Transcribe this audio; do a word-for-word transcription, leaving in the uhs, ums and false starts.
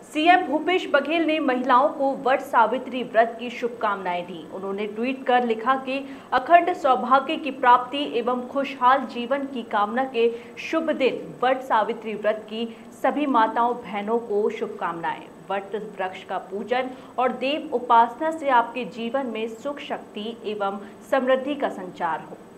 CM Bhupesh Baghel ने महिलाओं को वट सावित्री व्रत की शुभकामनाएं दी। उन्होंने ट्वीट कर लिखा कि अखंड सौभाग्य की प्राप्ति एवं खुशहाल जीवन की कामना के शुभ दिन वट सावित्री व्रत की सभी माताओं बहनों को शुभकामनाएं। वट वृक्ष का पूजन और देव उपासना से आपके जीवन में सुख, शक्ति एवं समृद्धि का संचार हो।